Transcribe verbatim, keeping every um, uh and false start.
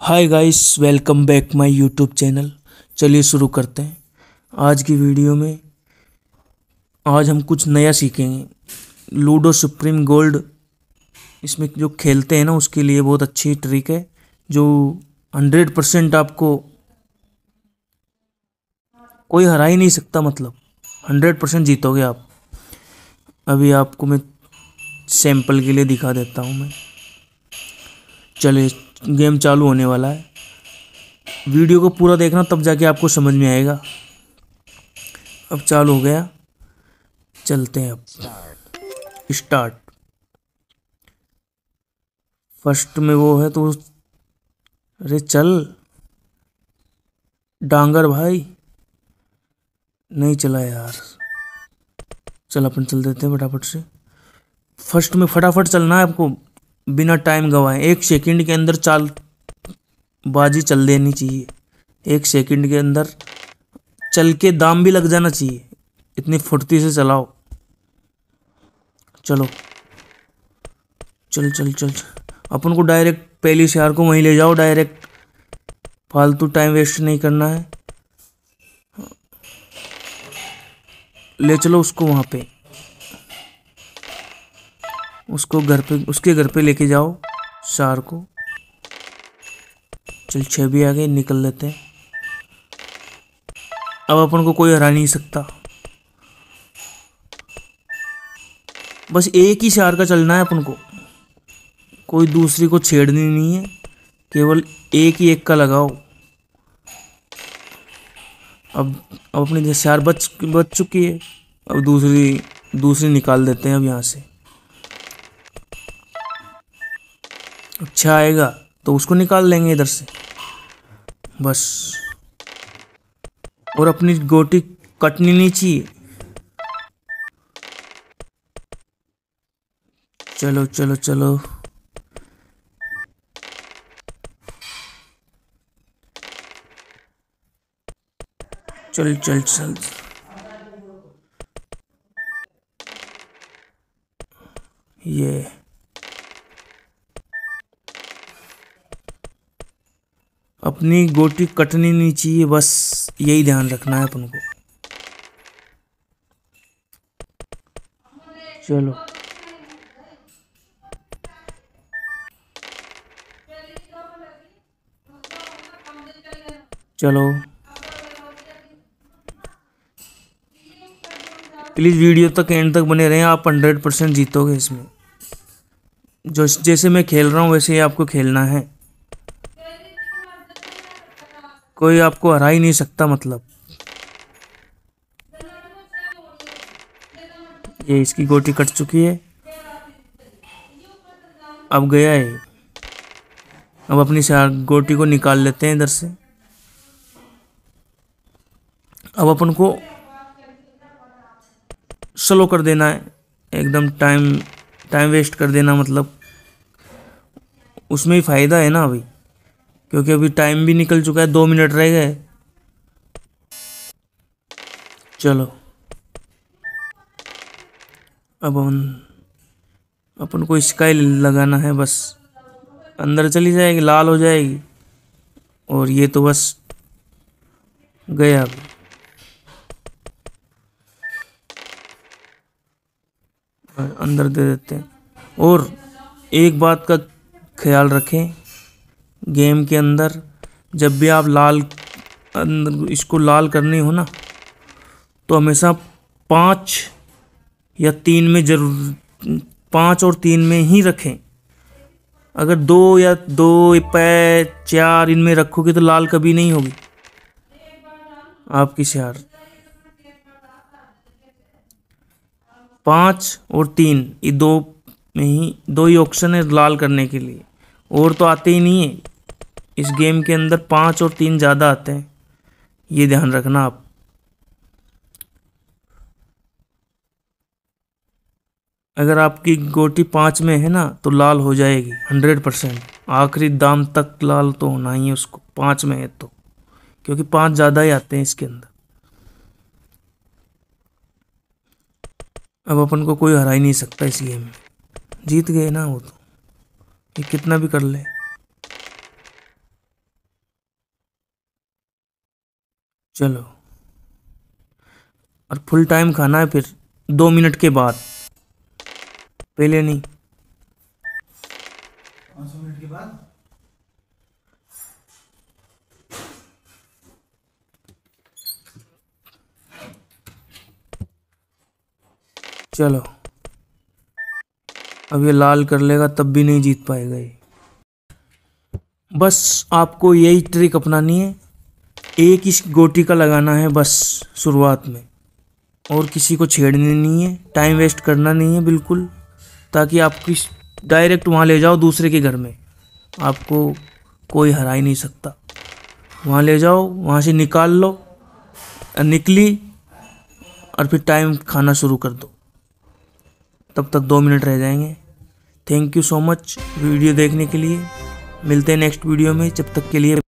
Hi guys, welcome back my YouTube channel. चलिए शुरू करते हैं आज की वीडियो में। आज हम कुछ नया सीखेंगे। लूडो सुप्रीम गोल्ड इसमें जो खेलते हैं ना, उसके लिए बहुत अच्छी ट्रिक है जो हंड्रेड परसेंट आपको कोई हरा ही नहीं सकता। मतलब हंड्रेड परसेंट जीतोगे आप। अभी आपको मैं सैंपल के लिए दिखा देता हूँ मैं। चलिए, गेम चालू होने वाला है। वीडियो को पूरा देखना, तब जाके आपको समझ में आएगा। अब चालू हो गया, चलते हैं। अब स्टार्ट। फर्स्ट में वो है तो अरे चल डांगर भाई, नहीं चला यार। चल अपन चल देते हैं फटाफट से। फर्स्ट में फटाफट चलना है आपको, बिना टाइम गवाए। एक सेकंड के अंदर चाल बाजी चल देनी चाहिए। एक सेकंड के अंदर चल के दाम भी लग जाना चाहिए। इतनी फुर्ती से चलाओ। चलो चल चल चल, अपन को डायरेक्ट पहली शहर को वहीं ले जाओ डायरेक्ट। फालतू टाइम वेस्ट नहीं करना है। ले चलो उसको वहां पे, उसको घर पे, उसके घर पे लेके जाओ शार को। चल छह भी आ गए, निकल लेते हैं। अब अपन को कोई हरा नहीं सकता। बस एक ही शार का चलना है अपन को, कोई दूसरी को छेड़नी नहीं है। केवल एक ही एक का लगाओ। अब अब अपनी शार बच बच चुकी है। अब दूसरी दूसरी निकाल देते हैं अब यहाँ से। अच्छा आएगा तो उसको निकाल लेंगे इधर से बस। और अपनी गोटी कटनी नहीं चाहिए। चलो चलो चलो, चल चल चल। ये अपनी गोटी कटनी नहीं चाहिए, बस यही ध्यान रखना है अपन को। चलो चलो, प्लीज़ वीडियो तक एंड तक बने रहें। आप हंड्रेड परसेंट जीतोगे इसमें। जो जैसे मैं खेल रहा हूँ वैसे ही आपको खेलना है। कोई आपको हरा ही नहीं सकता। मतलब ये इसकी गोटी कट चुकी है, अब गया है। अब अपनी गोटी को निकाल लेते हैं इधर से। अब अपन को स्लो कर देना है एकदम। टाइम टाइम वेस्ट कर देना, मतलब उसमें ही फायदा है ना अभी, क्योंकि अभी टाइम भी निकल चुका है। दो मिनट रह गए। चलो अब अपन अपन को स्काई लगाना है बस। अंदर चली जाएगी, लाल हो जाएगी। और ये तो बस गया। अभी अंदर दे देते हैं। और एक बात का ख्याल रखें, गेम के अंदर जब भी आप लाल अंदर इसको लाल करनी हो ना, तो हमेशा पाँच या तीन में जरूर, पाँच और तीन में ही रखें। अगर दो या दो पै चार इनमें रखोगे तो लाल कभी नहीं होगी आपकी शहर। पाँच और तीन, ये दो में ही, दो ही ऑप्शन है लाल करने के लिए। और तो आते ही नहीं है इस गेम के अंदर। पाँच और तीन ज़्यादा आते हैं, ये ध्यान रखना आप। अगर आपकी गोटी पाँच में है ना तो लाल हो जाएगी हंड्रेड परसेंट। आखिरी दाम तक लाल तो होना ही है उसको, पाँच में है तो, क्योंकि पाँच ज़्यादा ही आते हैं इसके अंदर। अब अपन को कोई हरा ही नहीं सकता इस गेम में। जीत गए ना वो तो, ये कितना भी कर ले। चलो, और फुल टाइम खाना है फिर दो मिनट के बाद, पहले नहीं। पाँच सौ मिनट के बाद चलो, अब ये लाल कर लेगा तब भी नहीं जीत पाएगा ये। बस आपको यही ट्रिक अपनानी है, एक ही गोटी का लगाना है बस शुरुआत में, और किसी को छेड़नी नहीं है, टाइम वेस्ट करना नहीं है बिल्कुल, ताकि आपकी डायरेक्ट वहाँ ले जाओ दूसरे के घर में, आपको कोई हरा ही नहीं सकता। वहाँ ले जाओ, वहाँ से निकाल लो, निकली और फिर टाइम खाना शुरू कर दो, तब तक दो मिनट रह जाएंगे। Thank you so much video देखने के लिए, मिलते हैं नेक्स्ट वीडियो में, जब तक के लिए